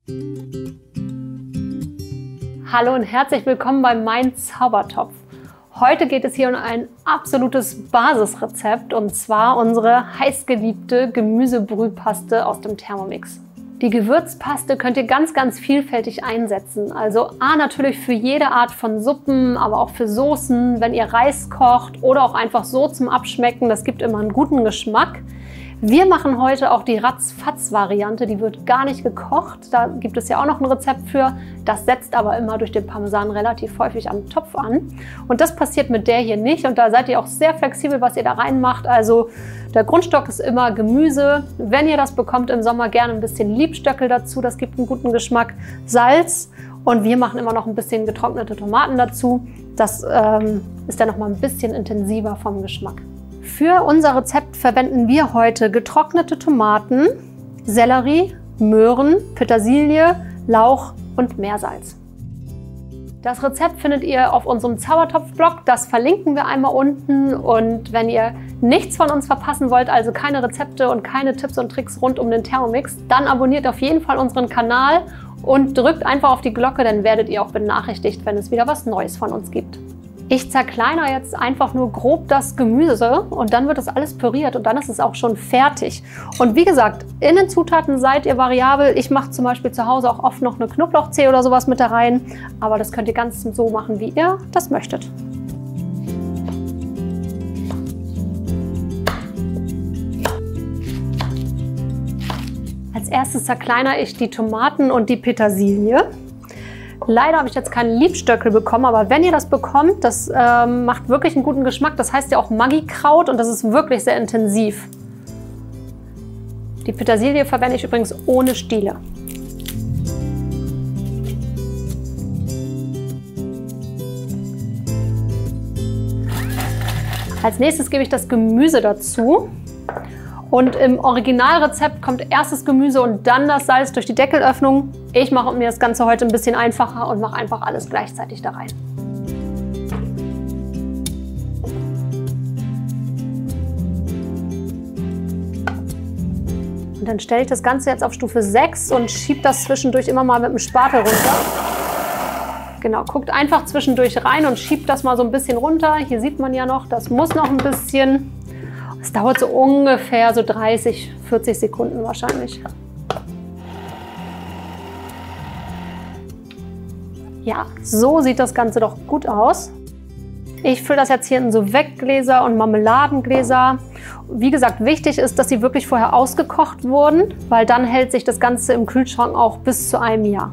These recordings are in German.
Hallo und herzlich willkommen bei Mein Zaubertopf. Heute geht es hier um ein absolutes Basisrezept und zwar unsere heißgeliebte Gemüsebrühpaste aus dem Thermomix. Die Gewürzpaste könnt ihr ganz vielfältig einsetzen. Also natürlich für jede Art von Suppen, aber auch für Soßen, wenn ihr Reis kocht oder auch einfach so zum Abschmecken. Das gibt immer einen guten Geschmack. Wir machen heute auch die Ratzfatz-Variante, die wird gar nicht gekocht. Da gibt es ja auch noch ein Rezept für. Das setzt aber immer durch den Parmesan relativ häufig am Topf an. Und das passiert mit der hier nicht. Und da seid ihr auch sehr flexibel, was ihr da reinmacht. Also der Grundstock ist immer Gemüse. Wenn ihr das bekommt im Sommer, gerne ein bisschen Liebstöckel dazu. Das gibt einen guten Geschmack. Salz. Und wir machen immer noch ein bisschen getrocknete Tomaten dazu. Das ist dann noch mal ein bisschen intensiver vom Geschmack. Für unser Rezept verwenden wir heute getrocknete Tomaten, Sellerie, Möhren, Petersilie, Lauch und Meersalz. Das Rezept findet ihr auf unserem Zaubertopf-Blog, das verlinken wir einmal unten. Und wenn ihr nichts von uns verpassen wollt, also keine Rezepte und keine Tipps und Tricks rund um den Thermomix, dann abonniert auf jeden Fall unseren Kanal und drückt einfach auf die Glocke, dann werdet ihr auch benachrichtigt, wenn es wieder was Neues von uns gibt. Ich zerkleinere jetzt einfach nur grob das Gemüse und dann wird das alles püriert und dann ist es auch schon fertig. Und wie gesagt, in den Zutaten seid ihr variabel. Ich mache zum Beispiel zu Hause auch oft noch eine Knoblauchzehe oder sowas mit da rein, aber das könnt ihr ganz so machen, wie ihr das möchtet. Als erstes zerkleinere ich die Tomaten und die Petersilie. Leider habe ich jetzt keinen Liebstöckel bekommen, aber wenn ihr das bekommt, das macht wirklich einen guten Geschmack. Das heißt ja auch Maggi-Kraut und das ist wirklich sehr intensiv. Die Petersilie verwende ich übrigens ohne Stiele. Als nächstes gebe ich das Gemüse dazu. Und im Originalrezept kommt erst das Gemüse und dann das Salz durch die Deckelöffnung. Ich mache mir das Ganze heute ein bisschen einfacher und mache einfach alles gleichzeitig da rein. Und dann stelle ich das Ganze jetzt auf Stufe 6 und schiebe das zwischendurch immer mal mit dem Spatel runter. Genau, guckt einfach zwischendurch rein und schiebt das mal so ein bisschen runter. Hier sieht man ja noch, das muss noch ein bisschen. Es dauert so ungefähr so 30, 40 Sekunden wahrscheinlich. Ja, so sieht das Ganze doch gut aus. Ich fülle das jetzt hier in so Weggläser und Marmeladengläser. Wie gesagt, wichtig ist, dass sie wirklich vorher ausgekocht wurden, weil dann hält sich das Ganze im Kühlschrank auch bis zu einem Jahr.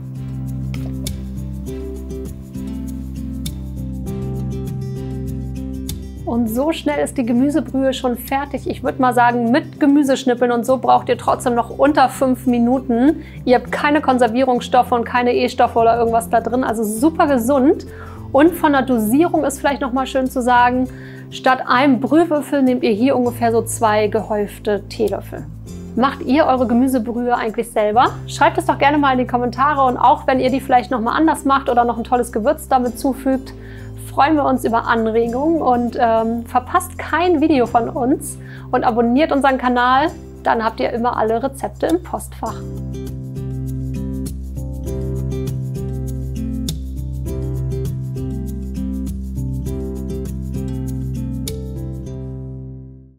Und so schnell ist die Gemüsebrühe schon fertig. Ich würde mal sagen, mit Gemüseschnippeln und so braucht ihr trotzdem noch unter 5 Minuten. Ihr habt keine Konservierungsstoffe und keine E-Stoffe oder irgendwas da drin, also super gesund. Und von der Dosierung ist vielleicht noch mal schön zu sagen, statt einem Brühwürfel nehmt ihr hier ungefähr so 2 gehäufte Teelöffel. Macht ihr eure Gemüsebrühe eigentlich selber? Schreibt es doch gerne mal in die Kommentare und auch wenn ihr die vielleicht noch mal anders macht oder noch ein tolles Gewürz damit zufügt, freuen wir uns über Anregungen und verpasst kein Video von uns und abonniert unseren Kanal, dann habt ihr immer alle Rezepte im Postfach.